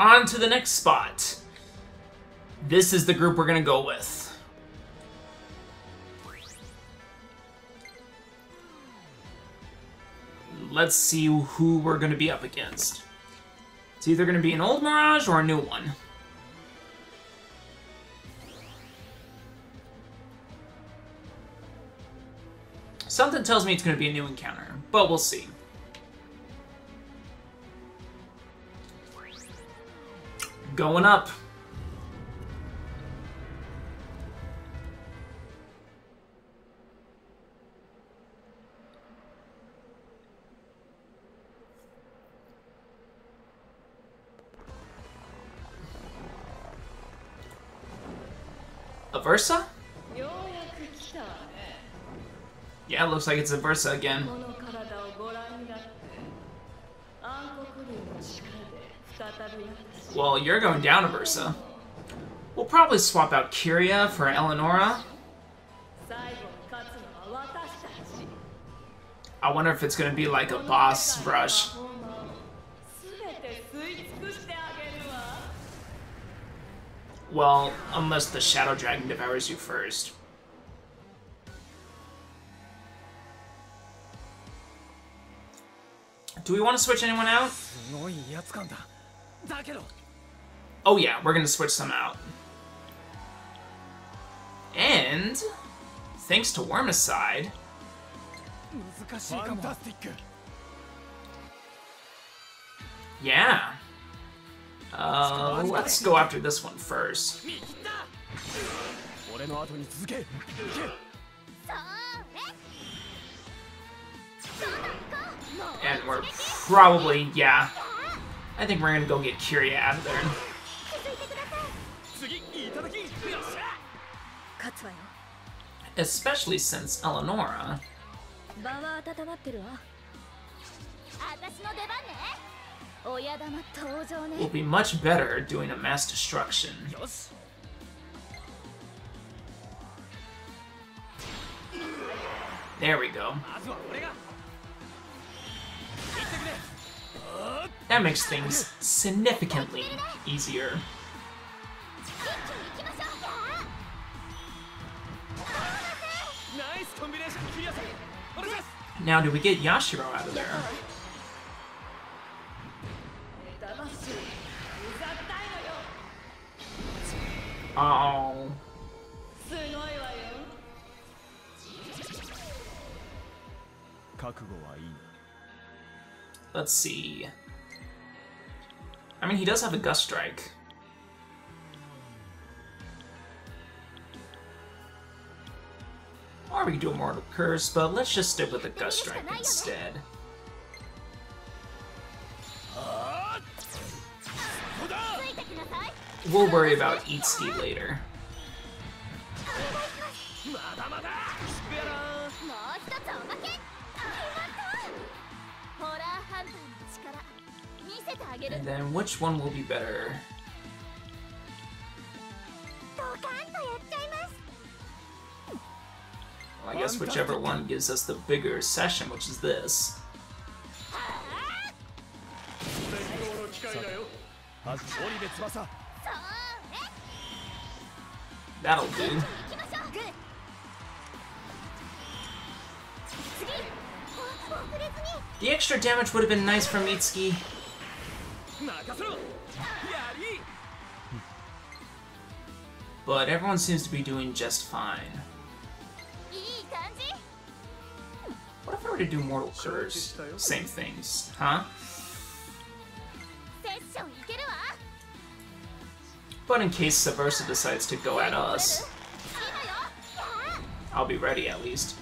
on to the next spot. This is the group we're gonna go with. Let's see who we're gonna be up against. It's either gonna be an old Mirage or a new one. Something tells me it's gonna be a new encounter, but we'll see. Going up. Aversa? Yeah, it looks like it's Aversa again. Well, you're going down, Aversa. We'll probably swap out Kyria for Eleonora. I wonder if it's gonna be like a boss rush. Well, unless the Shadow Dragon devours you first. Do we want to switch anyone out? Oh yeah, we're gonna switch some out. And thanks to Wormicide, yeah. Let's go after this one first. And we're probably, yeah. I think we're gonna go get Kyria out of there. Especially since Eleonora will be much better doing a mass destruction. There we go. That makes things significantly easier. Now, do we get Yashiro out of there? Oh. Let's see. I mean, he does have a Gust Strike. Or we could do a Mortal Curse, but let's just stick with the Gust Strike instead. We'll worry about Itsuki later. And then which one will be better? Well, I guess whichever one gives us the bigger session, which is this. That'll do. The extra damage would have been nice from Mitsuki. But everyone seems to be doing just fine. What if I were to do Mortal Curse? Same things, huh? But in case Aversa decides to go at us, I'll be ready at least.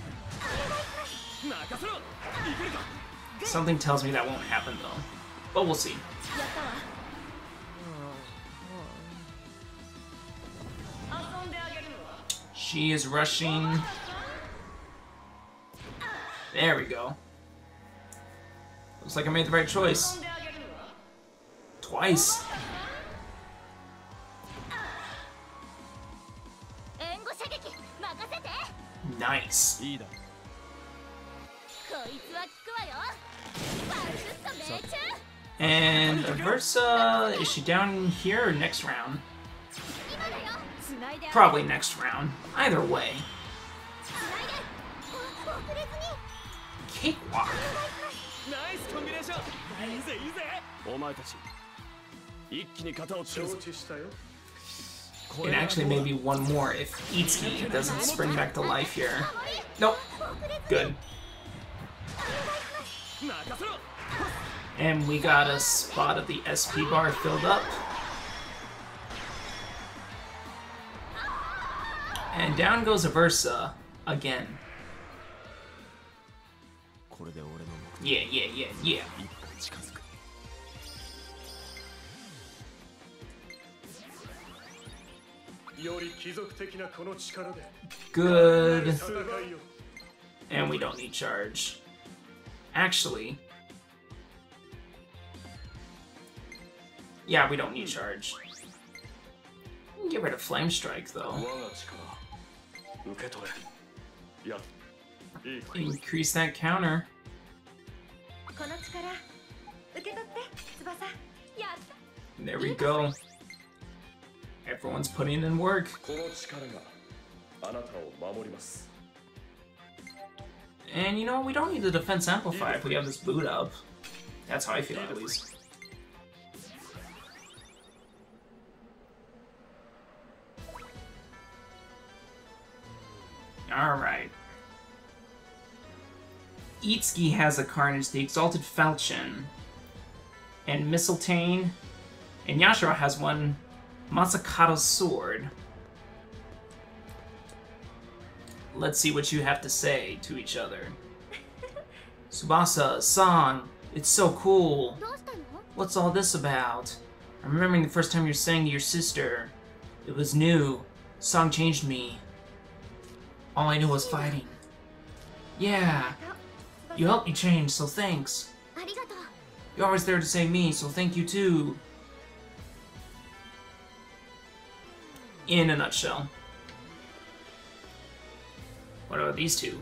Something tells me that won't happen though, but we'll see. She is rushing. There we go. Looks like I made the right choice. Twice. Nice. And Versa, is she down here or next round? Probably next round. Either way. Cakewalk. And actually maybe one more if Itsuki doesn't spring back to life here. Nope. Good. And we got a spot of the SP bar filled up. And down goes Versa again. Yeah. Good. And we don't need charge. Actually, yeah, we don't need charge. We can get rid of Flame Strike, though. Increase that counter. There we go. Everyone's putting in work. And you know, we don't need the defense amplify if we have this boot up. That's how I feel, at least. Alright. Itsuki has a Carnage, the Exalted Falchion, and Mistletoe, and Yashiro has one, Masakata's Sword. Let's see what you have to say to each other. Tsubasa, San, it's so cool. What's all this about? I'm remembering the first time you sang to your sister. It was new. Song changed me. All I knew was fighting. Yeah. You helped me change, so thanks. You're always there to save me, so thank you too. In a nutshell. What about these two?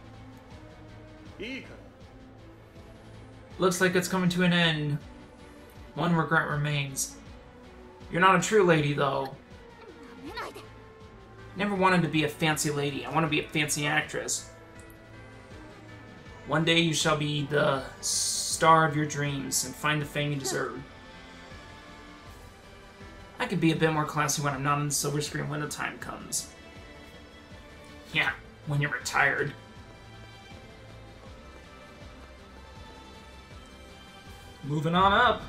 Looks like it's coming to an end. One regret remains. You're not a true lady, though. Never wanted to be a fancy lady. I want to be a fancy actress. One day you shall be the star of your dreams and find the fame you deserve. I could be a bit more classy when I'm not on the silver screen when the time comes. Yeah, when you're retired. Moving on up.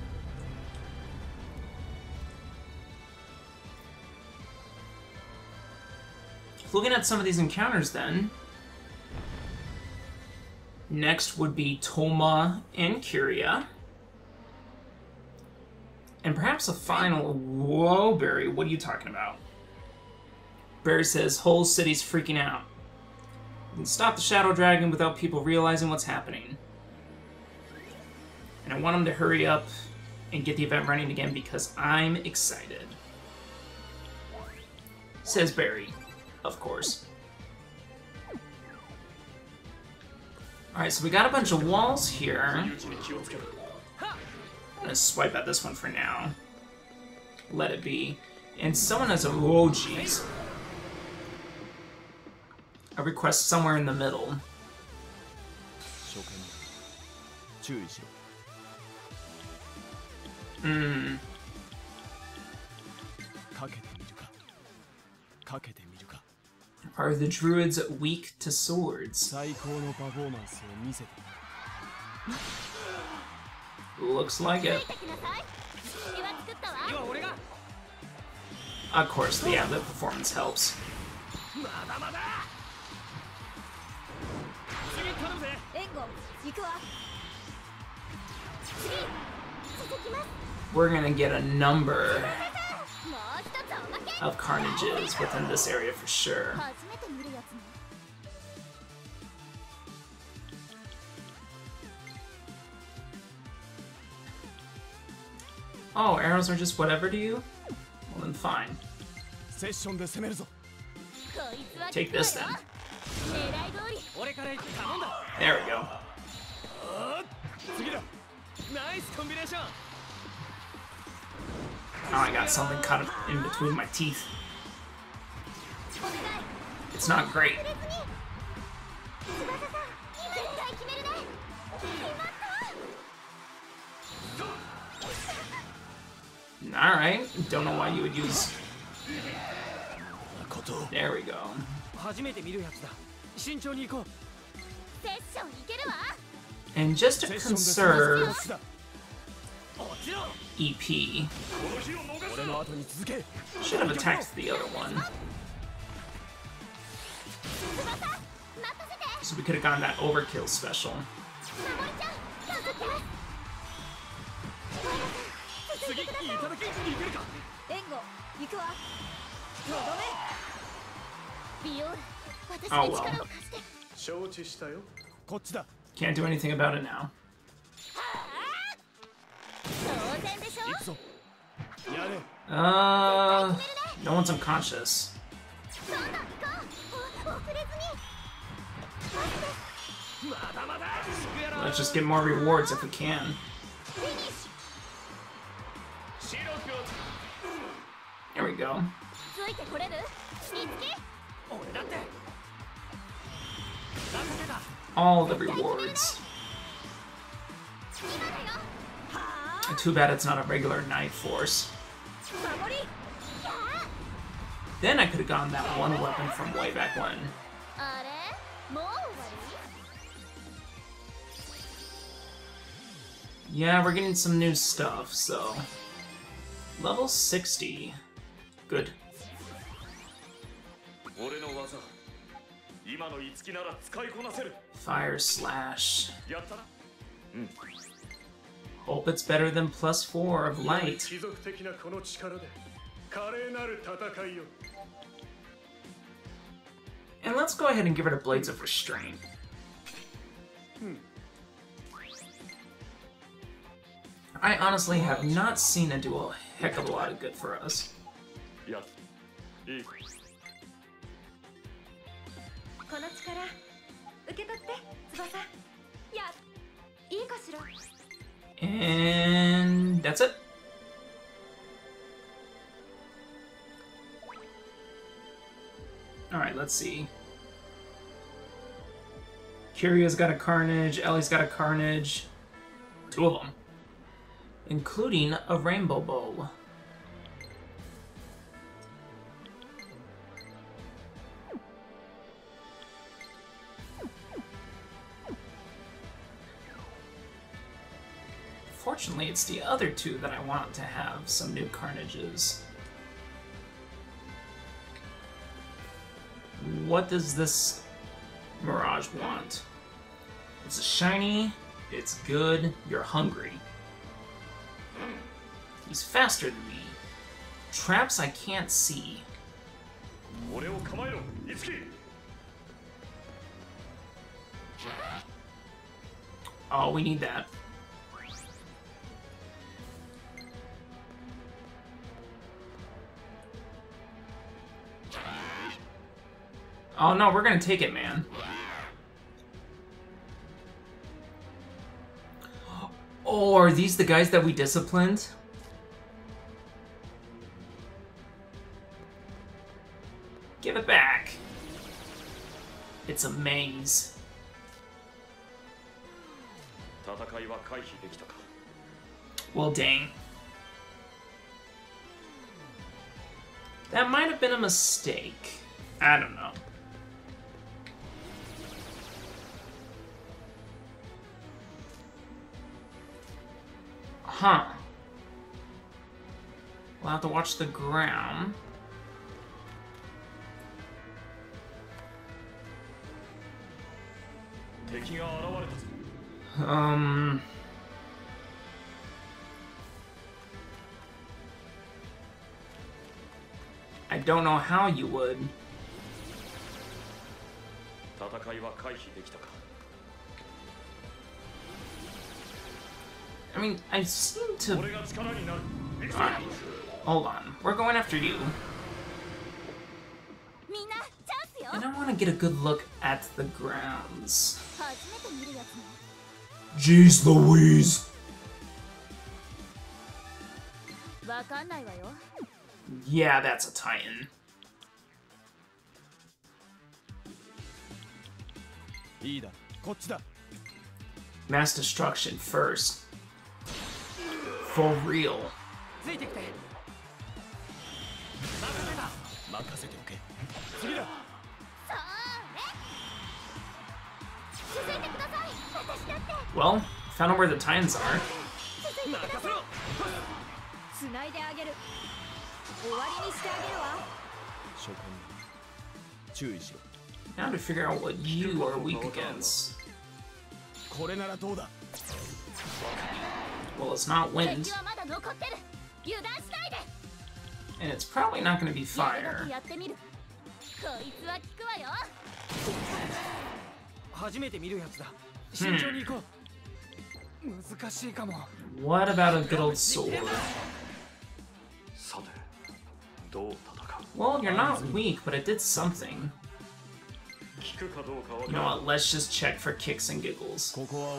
Looking at some of these encounters then. Next would be Toma and Kiria. And perhaps a final... Whoa, Barry, what are you talking about? Barry says, whole city's freaking out. We can stop the Shadow Dragon without people realizing what's happening. And I want them to hurry up and get the event running again because I'm excited. Says Barry, of course. Alright, so we got a bunch of walls here. I'm gonna swipe at this one for now. Let it be. And someone has a... Oh, jeez. A request somewhere in the middle. Are the druids weak to swords? Looks like it. Of course, the ad-lib performance helps. We're gonna get a number of carnages within this area for sure. Oh, arrows are just whatever to you? Well then fine. Take this then. There we go. Oh, I got something cut in between my teeth. It's not great. Alright, don't know why you would use... There we go. And just to conserve EP, should have attacked the other one. So we could have gotten that overkill special. Oh well. Can't do anything about it now. No one's unconscious. Let's just get more rewards if we can. There we go. All the rewards. Too bad it's not a regular knife force. Then I could have gotten that one weapon from way back when. Yeah, we're getting some new stuff, so... Level 60. Good. Fire Slash. Hope it's better than +4 of light. And let's go ahead and give her the Blades of Restraint. I honestly have not seen it do a heck of a lot of good for us. And that's it. Alright, let's see. Kiria's got a Carnage, Ellie's got a Carnage. 2 of them. Including a Rainbow Bow. Fortunately, it's the other 2 that I want to have some new Carnages. What does this Mirage want? It's a shiny, it's good, you're hungry. He's faster than me. Traps I can't see. Oh, we need that. Oh no, we're gonna take it, man. Oh, are these the guys that we disciplined? Give it back. It's a maze. Well, dang. That might have been a mistake. I don't know. Huh. We'll have to watch the ground. I don't know how you would. I mean, I seem to... Alright, hold on. We're going after you. And I want to get a good look at the grounds. Jeez Louise! Yeah, that's a Titan. Mass destruction first. For real. Well, found out where the Titans are. Now to figure out what you are weak against. Well, it's not wind. And it's probably not going to be fire. What about a good old sword? Well, you're not weak, but it did something. You know what, let's just check for kicks and giggles.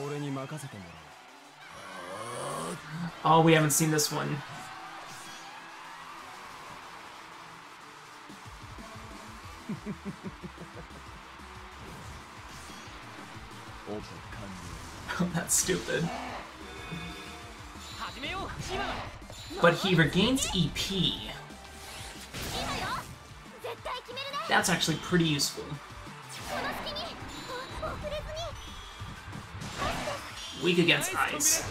Oh, we haven't seen this one. That's stupid. But he regains EP. That's actually pretty useful. Weak against ice.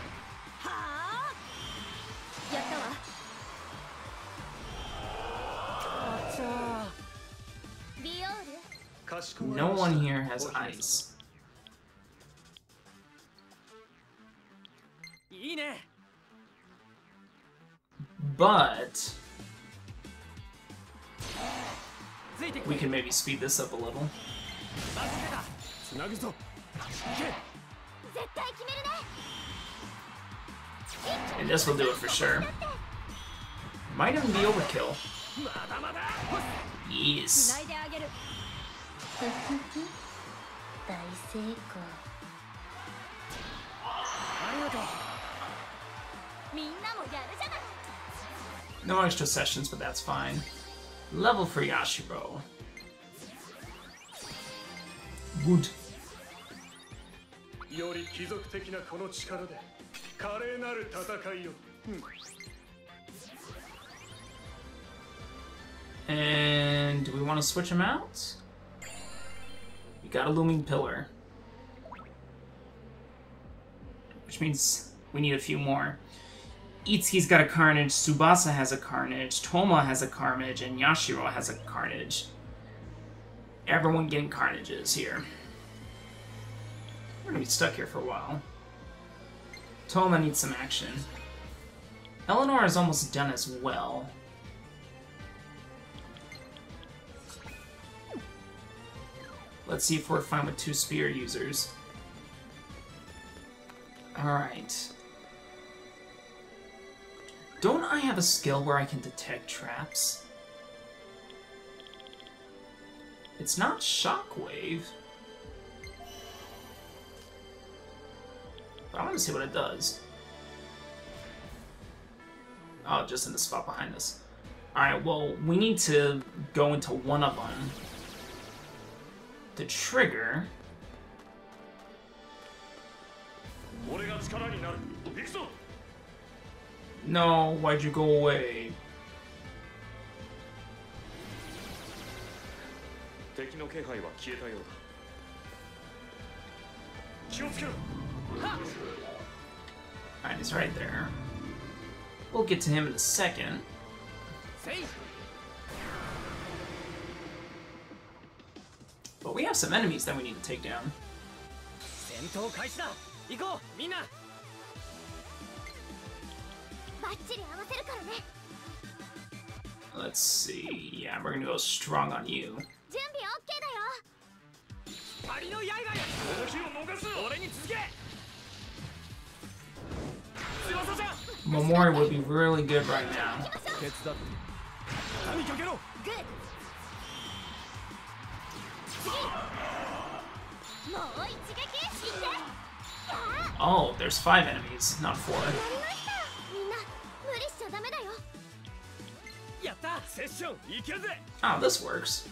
No one here has ice. But we can maybe speed this up a little. And this will do it for sure. Might even be overkill. Yes. No extra sessions, but that's fine. Level for Yashiro. Good. And do we want to switch him out? We got a looming pillar. Which means we need a few more. Itsuki's got a Carnage, Tsubasa has a Carnage, Toma has a Carnage, and Yashiro has a Carnage. Everyone getting Carnages here. We're gonna be stuck here for a while. Toma needs some action. Eleanor is almost done as well. Let's see if we're fine with 2 spear users. Alright. Don't I have a skill where I can detect traps? It's not Shockwave. But I want to see what it does. Oh, just in the spot behind us. Alright, well, we need to go into one of them to trigger. No, why'd you go away? Alright, he's right there. We'll get to him in a second. But we have some enemies that we need to take down. Let's see. Yeah, we're gonna go strong on you. Momori would be really good right now. Oh, there's 5 enemies, not 4. Oh, this works.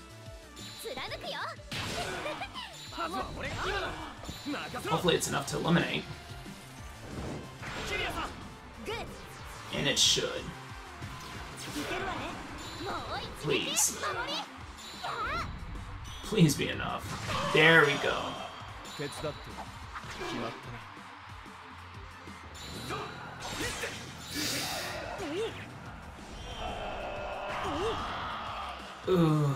Hopefully it's enough to eliminate. And it should. Please. Please be enough. There we go. Ooh.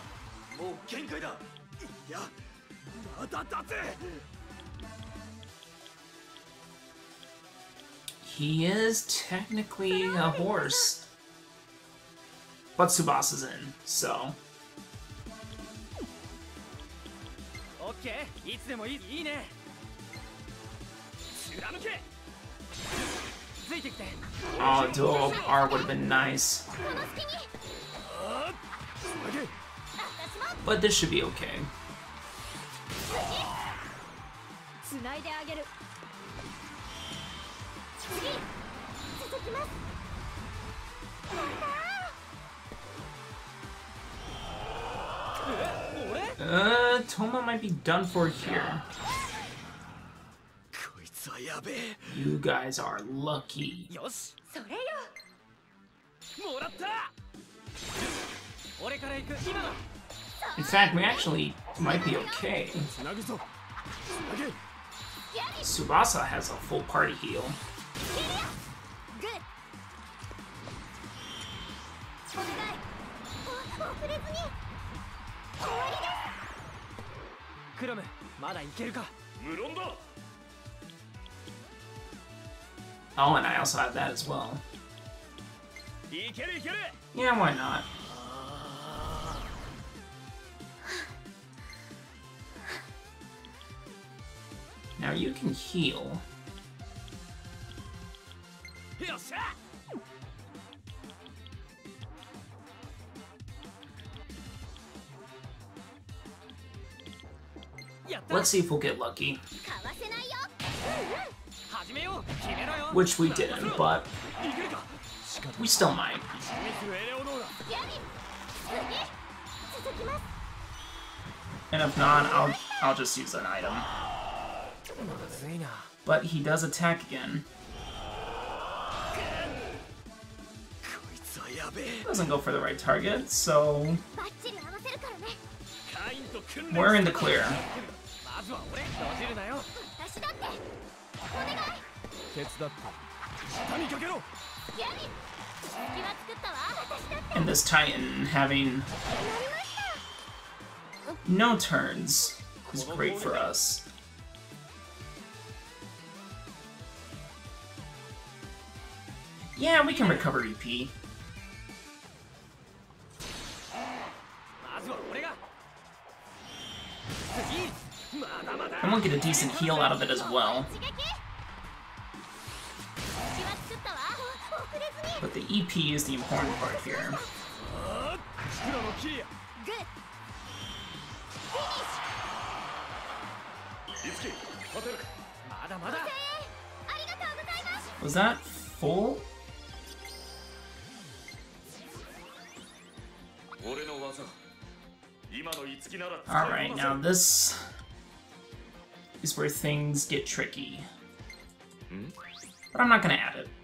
He is technically a horse. But Tsubasa's in, so. Oh, dual R would have been nice. But this should be okay. Toma might be done for here. You guys are lucky. In fact, we actually might be okay. Tsubasa has a full party heal. Oh, and I also have that as well. Yeah, why not? Now you can heal. Let's see if we'll get lucky. Which we didn't, but we still might. And if not, I'll just use an item. But he does attack again. Doesn't go for the right target, so we're in the clear. And this Titan having no turns is great for us. Yeah, we can recover EP. And we'll get a decent heal out of it as well. But the EP is the important part here. Was that full? Alright, now this is where things get tricky. But I'm not gonna add it.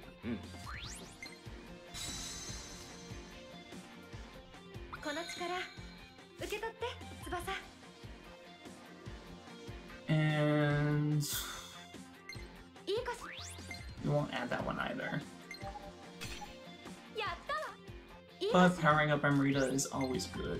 And you won't add that one either. But powering up Amrita is always good.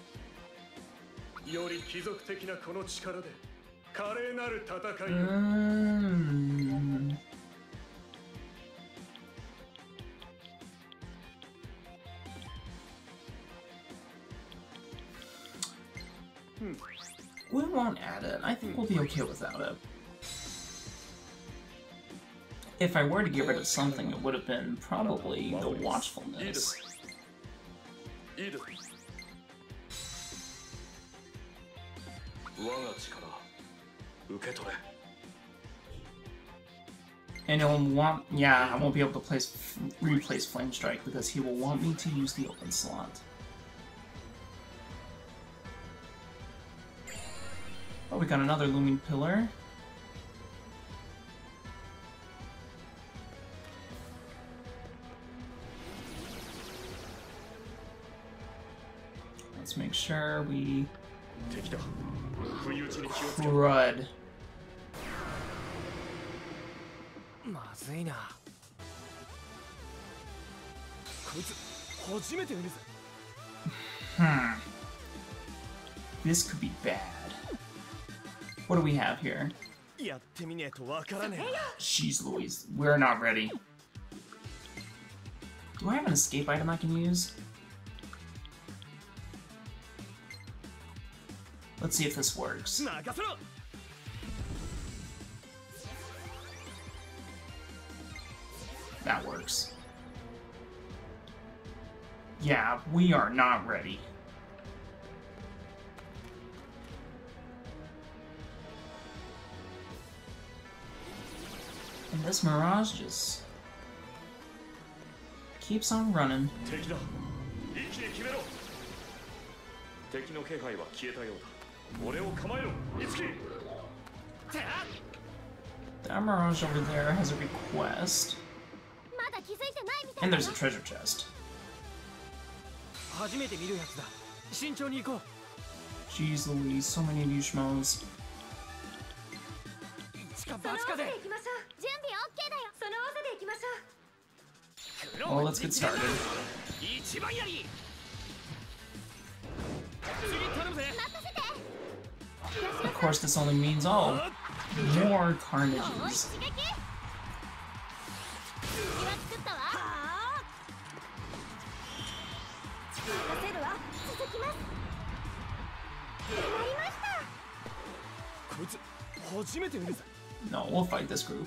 We won't add it. I think we'll be okay without it. If I were to get rid of something, it would have been probably the watchfulness. And he'll want... Yeah, I won't be able to replace Flame Strike because he will want me to use the open slot. Oh, we got another Looming Pillar. Let's make sure we... Crud. This could be bad. What do we have here? Jeez Louise, we're not ready. Do I have an escape item I can use? Let's see if this works. That works. Yeah, we are not ready. And this Mirage just keeps on running. That Mirage over there has a request. And there's a treasure chest. Jeez Louise, so many of you schmoes. Well, let's get started. Of course, this only means, oh, more carnages. No, we'll fight this group.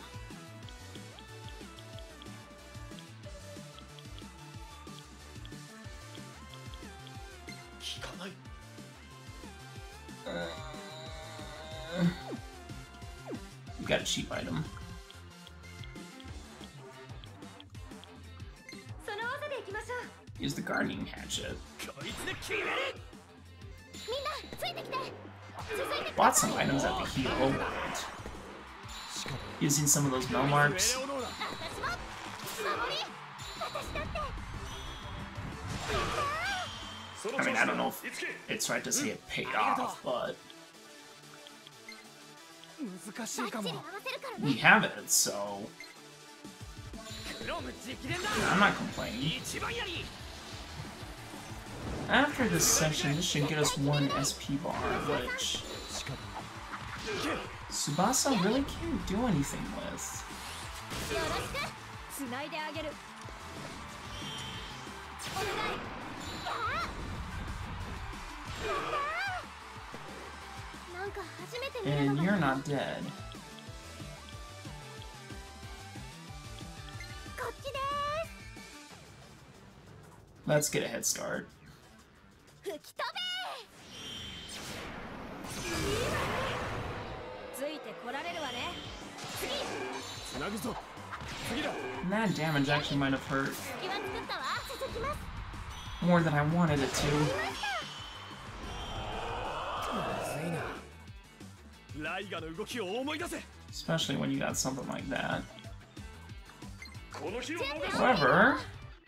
We got a cheap item. Use the gardening hatchet. Bought some items at the heal. Using some of those Mel marks. I mean, I don't know if it's right to say it paid off, but we have it, so I'm not complaining. After this session, this should get us 1 SP bar, which Tsubasa really can't do anything with. And you're not dead. Let's get a head start. And that damage actually might have hurt more than I wanted it to. Especially when you got something like that. However,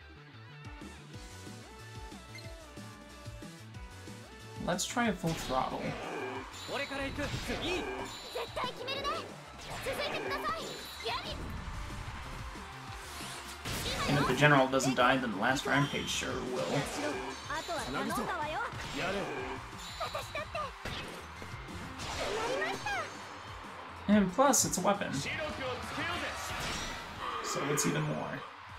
let's try a full throttle. And if the general doesn't die, then the last rampage sure will. And plus, it's a weapon. So it's even more.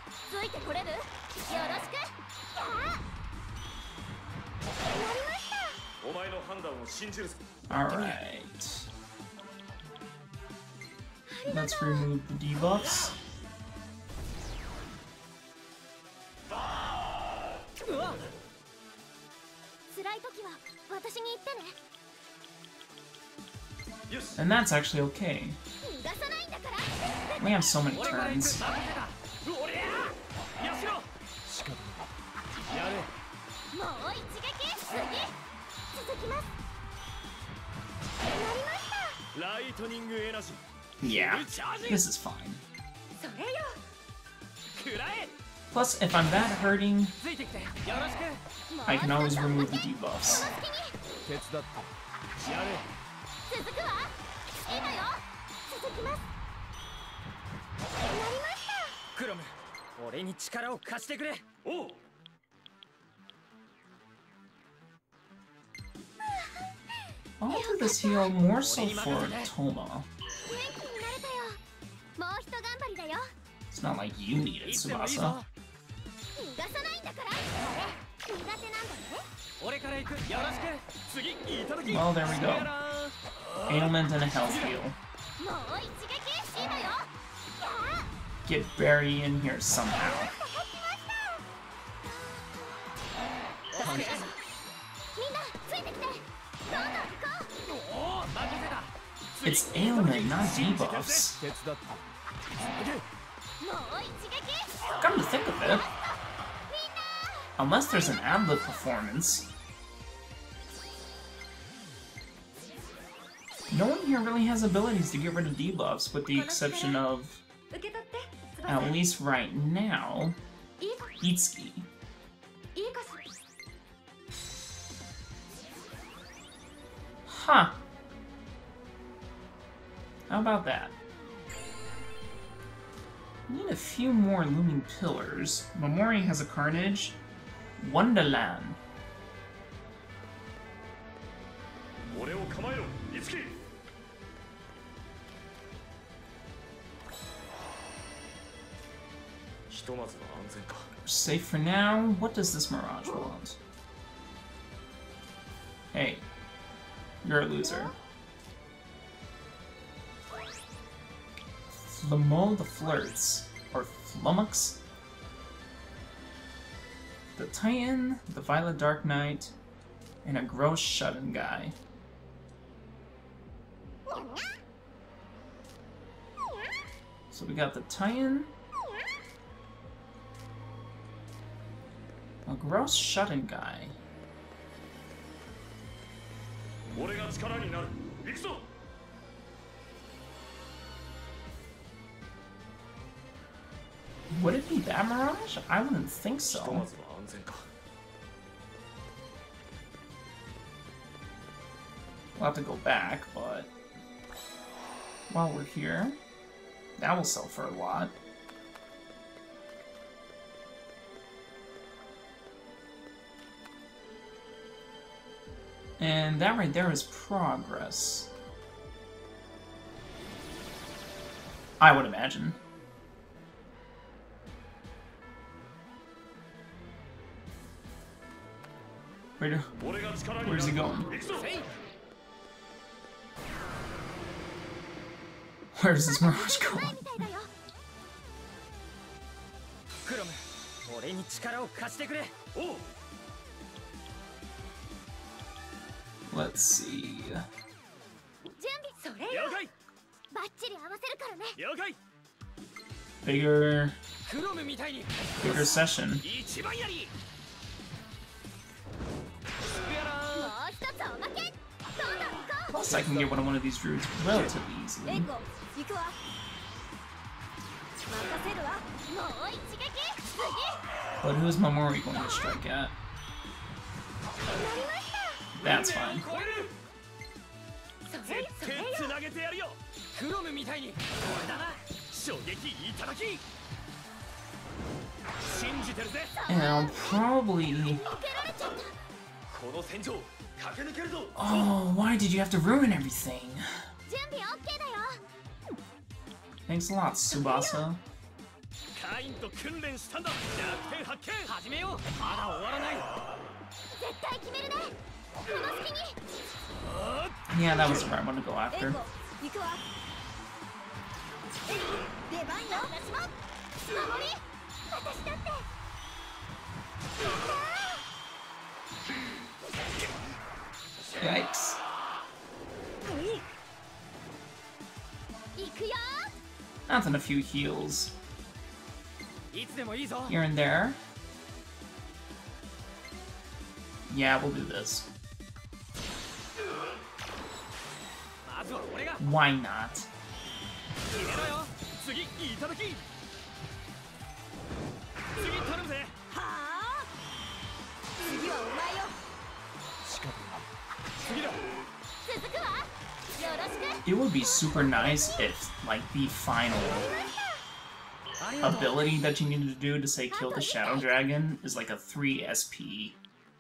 Alright. Let's remove the debuffs. And that's actually okay. We have so many turns. Yeah, this is fine. Plus, if I'm that hurting, I can always remove the debuffs. I'll do this heal more so for Toma. It's not like you need it, Tsubasa. Well, there we go. Ailment and a health heal. Get Barry in here somehow. It's ailment, not debuffs. Come to think of it, unless there's an ad-lib performance, no one here really has abilities to get rid of debuffs, with the exception of, at least right now, Itsuki. Huh. How about that? We need a few more looming pillars. Momori has a Carnage. Wonderland. We're safe for now. What does this Mirage want? Hey, you're a loser. Flamo the Flirts, or Flummox. The Titan, the Violet Dark Knight, and a gross shut-in guy. So we got the Titan, a gross shut-in guy. Would it be that Mirage? I wouldn't think so. We'll have to go back, but while we're here, that will sell for a lot. And that right there is progress. I would imagine. Where's he going? Where's this Mirage going? Let's see. Bigger session. Plus, I can get one of these druids relatively easily. But who's Momori going to strike at? That's fine. And I'll probably... Oh, why did you have to ruin everything? Thanks a lot, Tsubasa. Yeah, that was the right one to go after. Yikes. Nothing, a few heals here and there. Yeah, we'll do this. Why not? It would be super nice if, like, the final ability that you needed to do to, say, kill the Shadow Dragon is like a 3 SP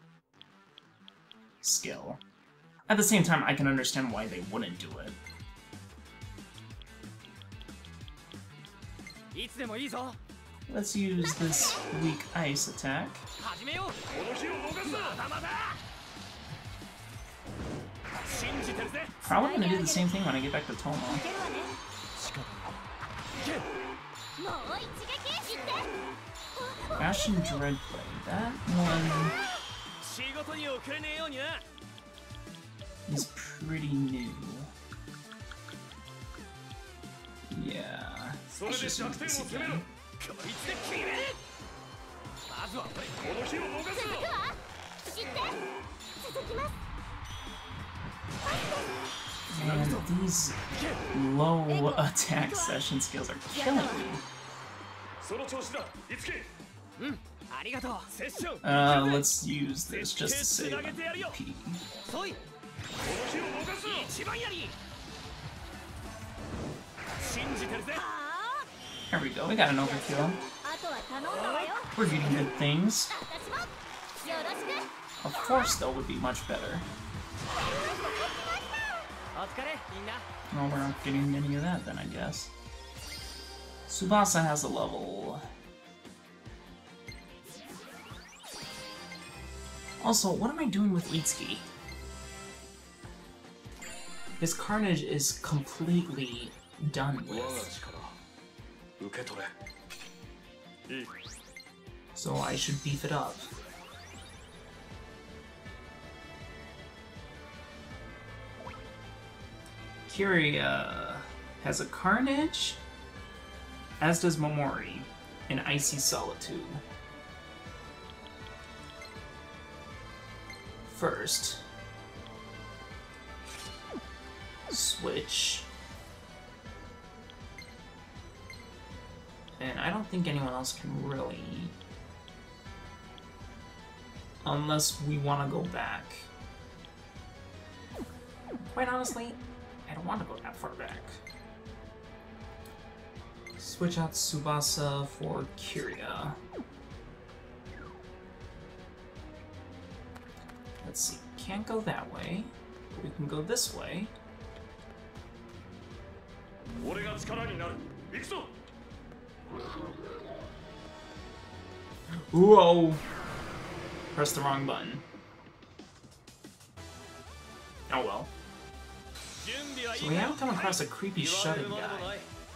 skill. At the same time, I can understand why they wouldn't do it. Let's use this weak ice attack. Probably gonna do the same thing when I get back to Tomo. Ashen Dreadblade. That one is pretty new. Yeah, let's just use this again. And these low attack session skills are killing me. Let's use this just to save my PP. There we go, we got an overkill. We're getting good things. A force, though, would be much better. No, we're not getting any of that then, I guess. Tsubasa has a level. Also, what am I doing with Itsuki? His Carnage is completely done with. So I should beef it up. Kiria has a Carnage, as does Momori, in Icy Solitude. First, switch. And I don't think anyone else can really... Unless we want to go back. Quite honestly, I don't want to go that far back. Switch out Tsubasa for Kiria. Let's see, can't go that way, but we can go this way. Whoa! Press the wrong button. Oh well. So we haven't come across a creepy shut-in guy.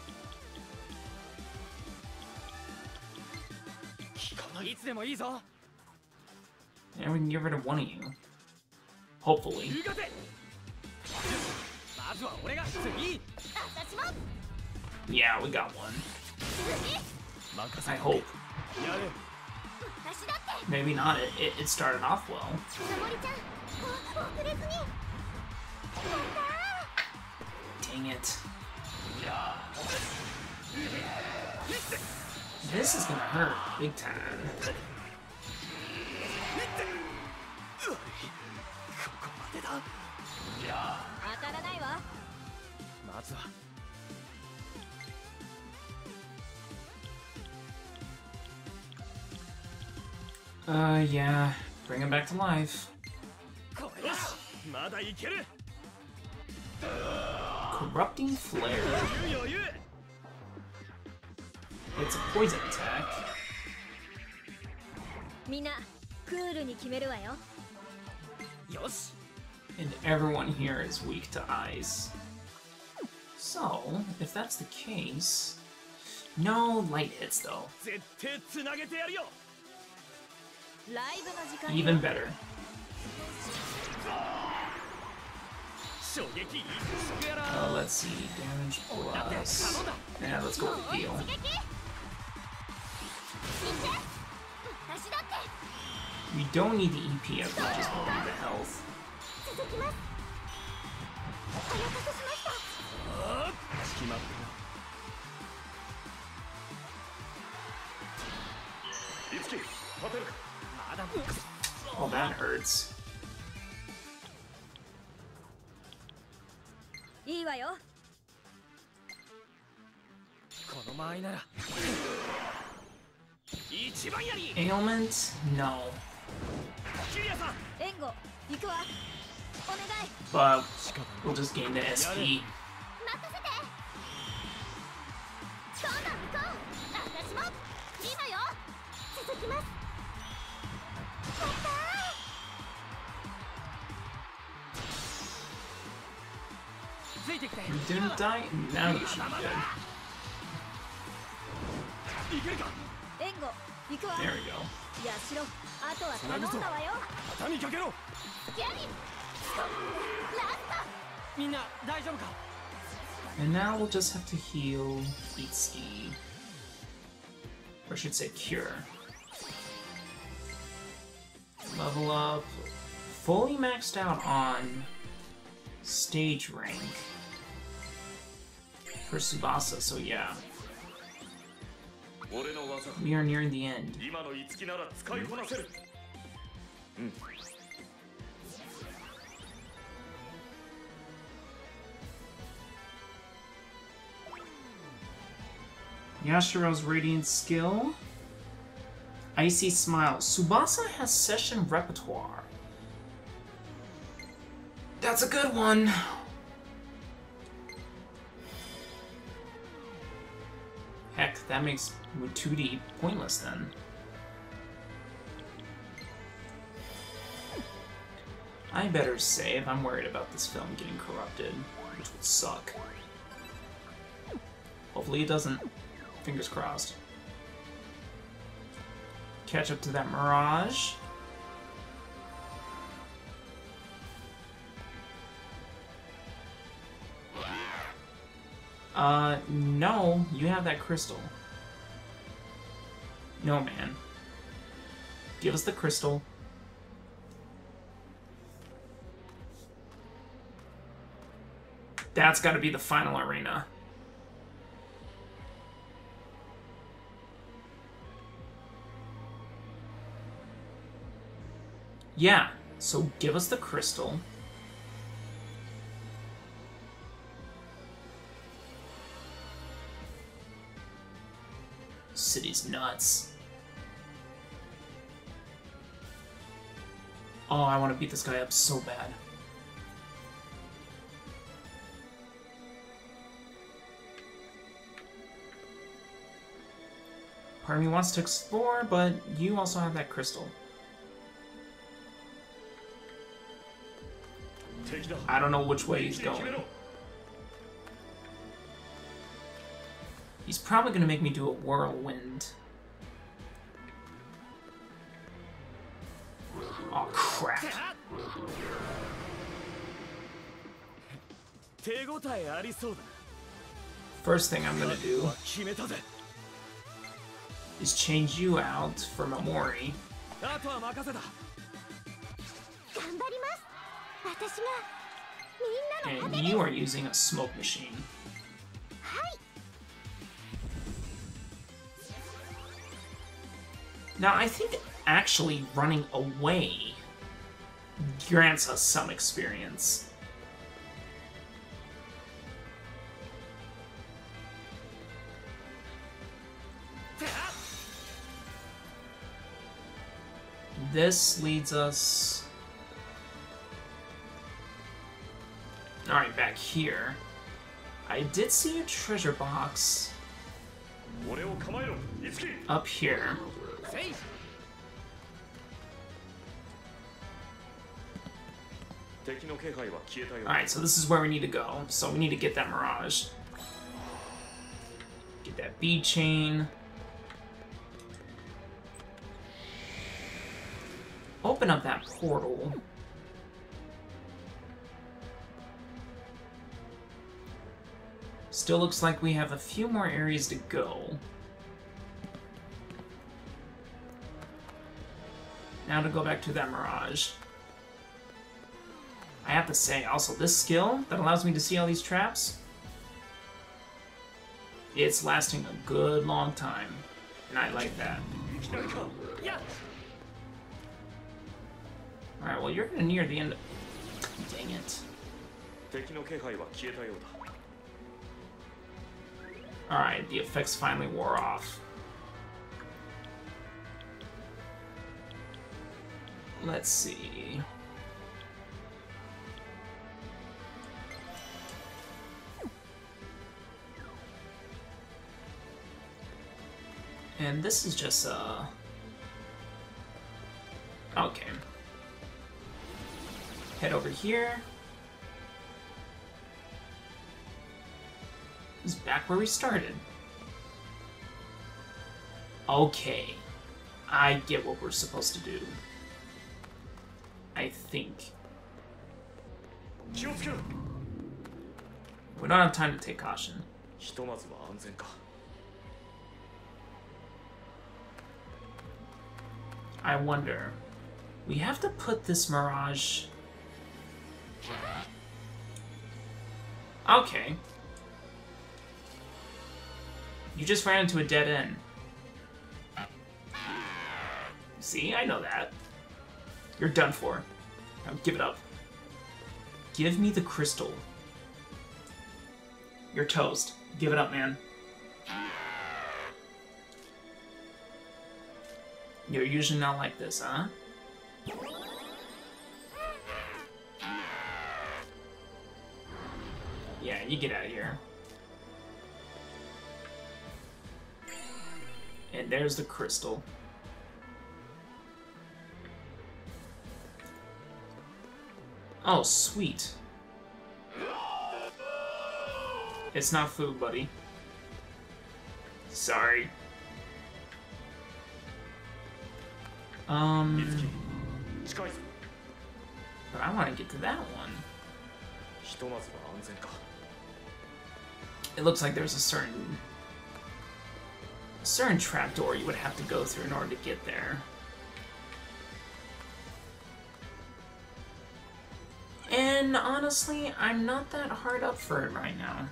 And we can get rid of one of you. Hopefully. Yeah, we got one. I hope. Maybe not. It started off well. Dang it. This is gonna hurt big time. Yeah. Bring him back to life. Corrupting Flare. It's a poison attack. And everyone here is weak to ice. So, if that's the case... No light hits, though. Even better. Let's see. Damage plus. Yeah, let's go with the heal. We don't need the EP as much as we need the health. Oh, that hurts. いいわよ。この間合いなら。一番やり。 Ailment? No. キリアさん。援護。行くわ。お願い。 But we'll just gain the SP. 任せて。どんどん行こう。私も。今よ。続きます。やったー。 You didn't die? Now you should be dead. There we go. And now we'll just have to heal Itsuki. Or I should say cure. Level up. Fully maxed out on stage rank for Tsubasa, so yeah. We are nearing the end. Yashiro's Radiant Skill. Icy Smile. Tsubasa has Session Repertoire. That's a good one. Heck, that makes 2D pointless then. I better save. I'm worried about this film getting corrupted, which would suck. Hopefully it doesn't. Fingers crossed. Catch up to that Mirage. No, you have that crystal. No, man. Give us the crystal. That's gotta be the final arena. Yeah, so give us the crystal. City's nuts. Oh, I want to beat this guy up so bad. Part of me wants to explore, but you also have that crystal. I don't know which way he's going. He's probably gonna make me do a whirlwind. Oh crap. First thing I'm gonna do is change you out for Momori. And you are using a smoke machine. Now, I think actually running away grants us some experience. This leads us... Alright, back here. I did see a treasure box up here. Alright, so this is where we need to go. So we need to get that Mirage. Get that bead chain. Open up that portal. Still looks like we have a few more areas to go. Now to go back to that Mirage. I have to say, also, this skill that allows me to see all these traps, it's lasting a good long time, and I like that. Alright, well, you're gonna near the end of... Dang it. Alright, the effects finally wore off. Let's see... And this is just, okay. Head over here. This is back where we started. Okay. I get what we're supposed to do. I think. We don't have time to take caution. I wonder. We have to put this Mirage... Okay. You just ran into a dead end. See, I know that. You're done for. Now give it up. Give me the crystal. You're toast. Give it up, man. You're usually not like this, huh? Yeah, you get out of here. And there's the crystal. Oh, sweet. It's not food, buddy. Sorry. But I want to get to that one. It looks like there's a certain trapdoor you would have to go through in order to get there. And honestly, I'm not that hard up for it right now.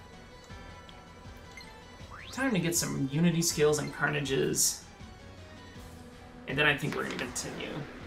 Time to get some Unity skills and Carnages. And then I think we're going to continue.